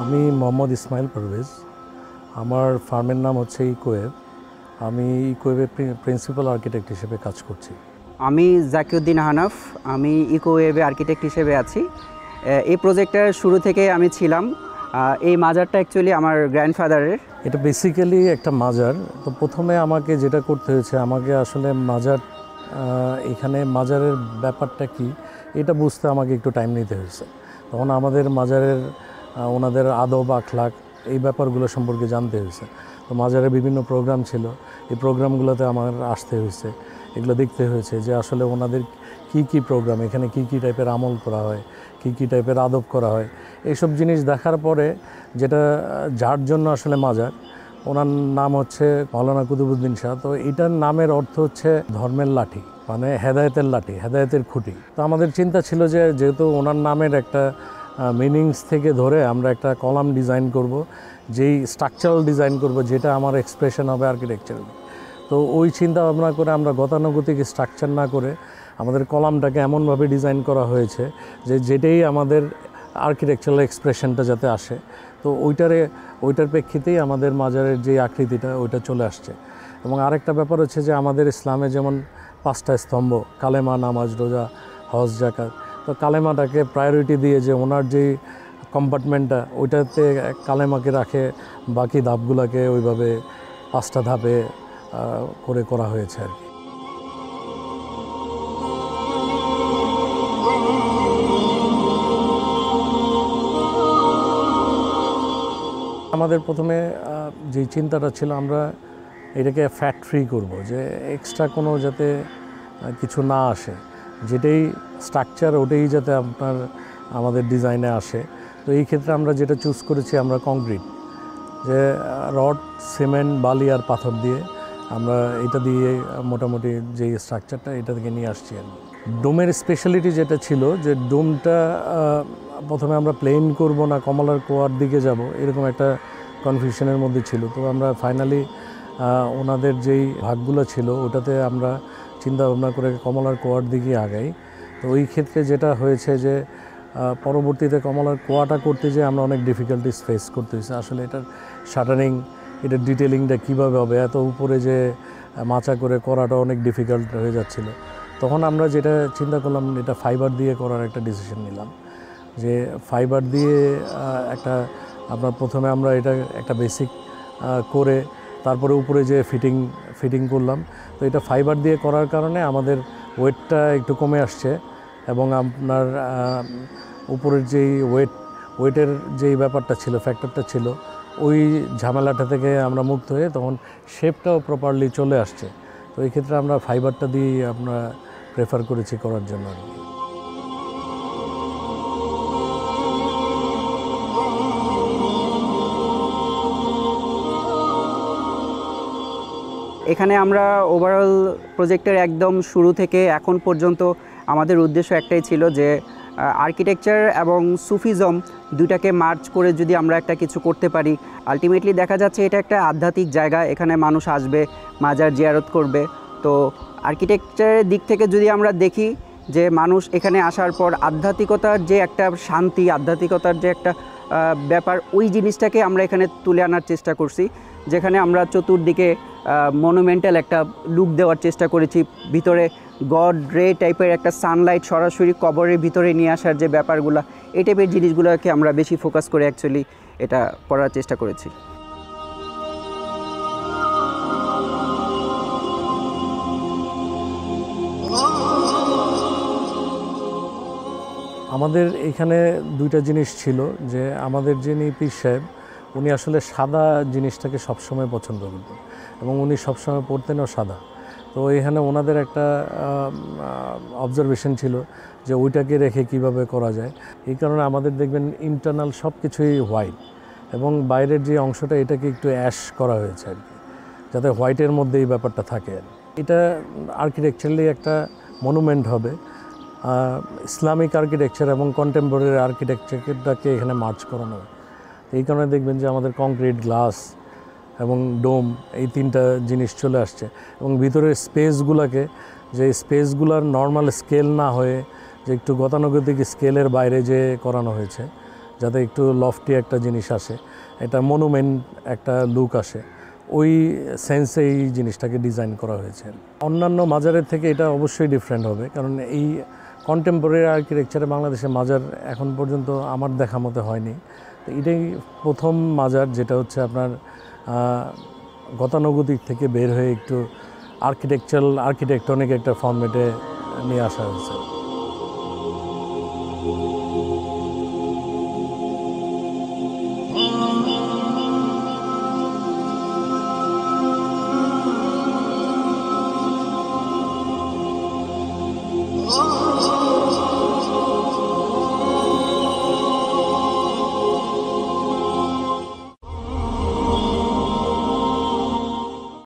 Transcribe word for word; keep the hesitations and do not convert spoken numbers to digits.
আমি মোহাম্মদ ইসমাইল পারভেজ। আমার ফার্মের নাম হচ্ছে ইকোয়েভ। আমি ইকোয়েভের প্রিন্সিপাল আর্কিটেক্ট হিসেবে কাজ করছি। আমি জাকিউদ্দিন হানাফ, আমি ইকোওয়েভে আর্কিটেক্ট হিসেবে আছি। এই প্রজেক্টের শুরু থেকে আমি ছিলাম। এই মাজারটা অ্যাকচুয়ালি আমার গ্র্যান্ডফাদারের। এটা বেসিক্যালি একটা মাজার। তো প্রথমে আমাকে যেটা করতে হয়েছে, আমাকে আসলে মাজার এখানে মাজারের ব্যাপারটা কি এটা বুঝতে আমাকে একটু টাইম নিতে হয়েছে। তখন আমাদের মাজারের ওনাদের আদব আখলাক এই ব্যাপারগুলো সম্পর্কে জানতে হয়েছে। তো মাজারের বিভিন্ন প্রোগ্রাম ছিল, এই প্রোগ্রামগুলোতে আমার আসতে হয়েছে, এগুলো দেখতে হয়েছে যে আসলে ওনাদের কি কি প্রোগ্রাম, এখানে কি কি টাইপের আমল করা হয়, কি কি টাইপের আদব করা হয়, এইসব জিনিস দেখার পরে যেটা যার জন্য আসলে মাজার, ওনার নাম হচ্ছে মাওলানা কুতুবুদ্দিন শাহ। তো এটার নামের অর্থ হচ্ছে ধর্মের লাঠি, মানে হেদায়েতের লাঠি, হেদায়েতের খুঁটি। তো আমাদের চিন্তা ছিল যে যেহেতু ওনার নামের একটা মিনিংস থেকে ধরে আমরা একটা কলাম ডিজাইন করব, যেই স্ট্রাকচারাল ডিজাইন করব যেটা আমার এক্সপ্রেশন হবে আর্কিটেকচারাল। তো ওই চিন্তা ভাবনা করে আমরা গতানুগতিক স্ট্রাকচার না করে আমাদের কলামটাকে এমনভাবে ডিজাইন করা হয়েছে যে যেটাই আমাদের আর্কিটেকচারাল এক্সপ্রেশনটা যাতে আসে। তো ওইটারে ওইটার প্রেক্ষিতেই আমাদের মাজারের যে আকৃতিটা ওইটা চলে আসছে। এবং আরেকটা ব্যাপার হচ্ছে যে আমাদের ইসলামে যেমন পাঁচটা স্তম্ভ, কালেমা, নামাজ, রোজা, হজ, যাকাত। তো কালেমাটাকে প্রায়োরিটি দিয়ে যে ওনার যেই কম্পার্টমেন্টটা ওইটাতে কালেমাকে রাখে, বাকি ধাপগুলোকে ওইভাবে পাঁচটা ধাপে করে করা হয়েছে আর কি। আমাদের প্রথমে যে চিন্তাটা ছিল আমরা এটাকে ফ্যাট ফ্রি করব, যে এক্সট্রা কোনো যাতে কিছু না আসে, যেটাই স্ট্রাকচার ওটাই যাতে আপনার আমাদের ডিজাইনে আসে। তো এই ক্ষেত্রে আমরা যেটা চুজ করেছি আমরা কংক্রিট, যে রড, সিমেন্ট, বালি আর পাথর দিয়ে আমরা এটা দিয়ে মোটামুটি যে স্ট্রাকচারটা এটা থেকে নিয়ে আসছি। আর ডোমের স্পেশালিটি যেটা ছিল যে ডোমটা প্রথমে আমরা প্লেন করব না কমলার কোয়ার দিকে যাব, এরকম একটা কনফিউশনের মধ্যে ছিল। তো আমরা ফাইনালি ওনাদের যেই ভাগগুলো ছিল ওটাতে আমরা চিন্তা ভাবনা করে কমলার কোয়ার দিকে আগাই। তো ওই ক্ষেত্রে যেটা হয়েছে যে পরবর্তীতে কমলার কোয়াটা করতে যেয়ে আমরা অনেক ডিফিকাল্টিস ফেস করতে হয়েছে। আসলে এটার শাটারিং, এটার ডিটেলিংটা কীভাবে হবে, এত উপরে যে মাচা করে করাটা অনেক ডিফিকাল্ট হয়ে যাচ্ছিল। তখন আমরা যেটা চিন্তা করলাম, এটা ফাইবার দিয়ে করার একটা ডিসিশন নিলাম, যে ফাইবার দিয়ে একটা আপনার প্রথমে আমরা এটা একটা বেসিক করে তারপরে উপরে যে ফিটিং ফিটিং করলাম। তো এটা ফাইবার দিয়ে করার কারণে আমাদের ওয়েটটা একটু কমে আসছে এবং আপনার উপরের যেই ওয়েট ওয়েটের যেই ব্যাপারটা ছিল, ফ্যাক্টরটা ছিল, ওই ঝামেলাটা থেকে আমরা মুক্ত হয়ে তখন শেপটাও প্রপারলি চলে আসছে। তো এই ক্ষেত্রে আমরা ফাইবারটা দিয়েই আমরা প্রেফার করেছি করার জন্য আর কি। এখানে আমরা ওভারঅল প্রজেক্টের একদম শুরু থেকে এখন পর্যন্ত আমাদের উদ্দেশ্য একটাই ছিল যে আর্কিটেকচার এবং সুফিজম দুইটাকে মার্জ করে যদি আমরা একটা কিছু করতে পারি, আলটিমেটলি দেখা যাচ্ছে এটা একটা আধ্যাত্মিক জায়গা, এখানে মানুষ আসবে, মাজার জিয়ারত করবে। তো আর্কিটেকচারের দিক থেকে যদি আমরা দেখি যে মানুষ এখানে আসার পর আধ্যাত্মিকতার যে একটা শান্তি, আধ্যাত্মিকতার যে একটা ব্যাপার, ওই জিনিসটাকে আমরা এখানে তুলে আনার চেষ্টা করছি, যেখানে আমরা চতুর্দিকে মনুমেন্টাল একটা লুক দেওয়ার চেষ্টা করেছি। ভিতরে গড রে টাইপের একটা সানলাইট সরাসরি কবরের ভিতরে নিয়ে আসার যে ব্যাপারগুলো, এই টাইপের জিনিসগুলোকে আমরা বেশি ফোকাস করে অ্যাকচুয়ালি এটা করার চেষ্টা করেছি। আমাদের এখানে দুইটা জিনিস ছিল, যে আমাদের যিনি পীর সাহেব উনি আসলে সাদা জিনিসটাকে সবসময় পছন্দ করতেন এবং উনি সবসময় পড়তেনও সাদা। তো এখানে ওনাদের একটা অবজারভেশন ছিল যে ওইটাকে রেখে কিভাবে করা যায়। এই কারণে আমাদের দেখবেন ইন্টারনাল সব কিছুই হোয়াইট এবং বাইরের যে অংশটা এটাকে একটু অ্যাশ করা হয়েছে আর কি, যাতে হোয়াইটের মধ্যে এই ব্যাপারটা থাকে। এটা আর্কিটেকচারালি একটা মনুমেন্ট হবে। ইসলামিক আর্কিটেকচার এবং কন্টেম্পোরারি আর্কিটেকচারটাকে এখানে মার্চ করানো হবে। এই কারণে দেখবেন যে আমাদের কংক্রিট, গ্লাস এবং ডোম এই তিনটা জিনিস চলে আসছে এবং ভিতরের স্পেসগুলোকে, যে স্পেসগুলোর নর্মাল স্কেল না হয়ে যে একটু গতানুগতিক স্কেলের বাইরে যে করানো হয়েছে, যাতে একটু লফটি একটা জিনিস আসে, এটা মনুমেন্ট একটা লুক আসে, ওই সেন্সে এই জিনিসটাকে ডিজাইন করা হয়েছে। অন্যান্য মাজারের থেকে এটা অবশ্যই ডিফারেন্ট হবে, কারণ এই কন্টেম্পোরারি আর্কিটেকচারে বাংলাদেশে মাজার এখন পর্যন্ত আমার দেখা মতো হয়নি। তো এটাই প্রথম মাজার যেটা হচ্ছে আপনার গতানুগতিক থেকে বের হয়ে একটু আর্কিটেকচারাল আর্কিটেকটনিক একটা ফর্মেটে নিয়ে আসা হয়েছে। Oh